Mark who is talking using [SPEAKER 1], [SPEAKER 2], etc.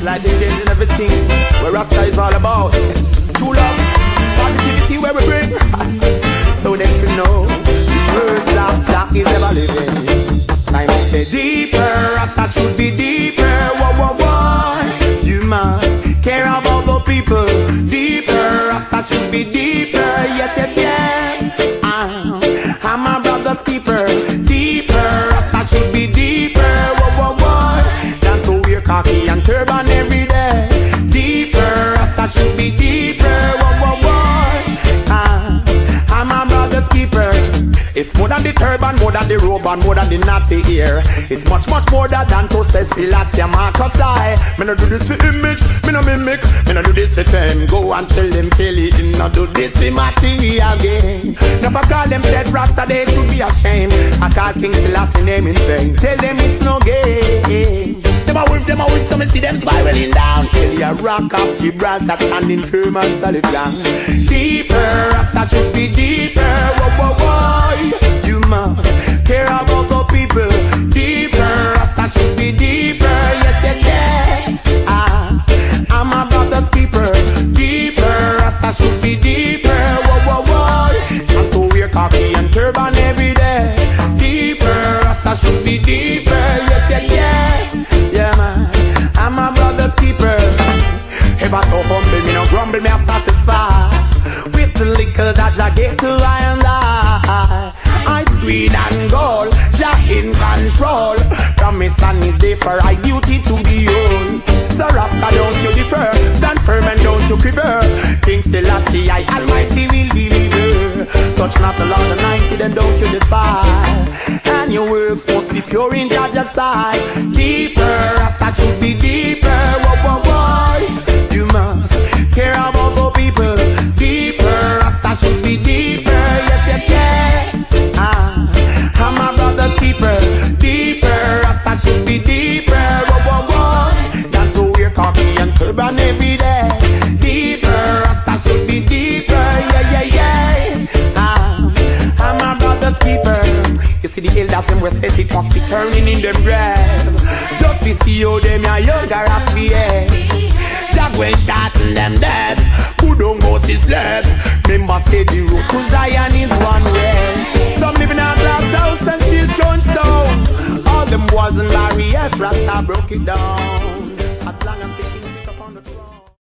[SPEAKER 1] slightly changing everything. Where Rasta is all about. True love, positivity where we bring. So they should know the words of Jah is ever living. Time to say deeper, Rasta should be deeper. Whoa, whoa, whoa. You must care about the people. Deeper, Rasta should be deeper. Yes, yes, yes. I'm my brother's keeper. Deeper, Rasta should be deeper. Whoa, whoa, whoa. Than to wear khaki and turban every day. Deeper, Rasta should be deeper. Whoa, whoa, whoa. I'm my brother's keeper. It's more than the turban, more than the robe, and more than the natty ear. It's much, much more than to say Selassie Marcus I. Me no do this for image, me no mimic. Me no do this for fame. Go and tell them Kelly, no do this for material gain. Never call them dead Rasta, they should be ashamed. I call King Selassie name in vain. Tell them it's no game. Them a wolf, so me see them spiraling down. Kelly a rock of Gibraltar, standing firm and solid ground. Deeper, Rasta should be deeper. Whoa, whoa, whoa. You must care about the people. Deeper, Rasta should be deeper. Yes, yes, yes. I'm my brother's keeper. Deeper, Rasta should be deeper. Whoa, whoa, whoa. And to wear khaki and turban every day. Deeper, Rasta should be deeper. Yes, yes, yes. Yeah, man. I'm my brother's keeper. Ever so humble, me no grumble, me a satisfy with the liquor that Jah gave to I and I. It's green and gold, Jah in control. Promise and his day for right duty to be own. So Rasta, don't you defer, stand firm and don't you quiver. King Selassie, I Almighty will deliver. Touch not the Lord Almighty, then don't you defile. And your works must be pure in Jah's sight. Deeper, Rasta should be deeper. Whoa, whoa, whoa. You must care about the people. Deeper, Rasta should be deeper. Yes, yes, yes. I'm my brother's keeper. Deeper, Rasta should be deeper. Whoa, whoa, whoa. Than to wear khaki and turban every day. Deeper, Rasta should be deeper. Yeah, yeah, yeah. I'm my brother's keeper. You see the elders them we set it must be turning in them grave. Just to see how them are younger as we Jah will shorten them days. Who don't go to slave. Remember say the road to Zion is one way. Some living in a glass house and still throwing stones. All them boys and barriers, Rasta broke it down.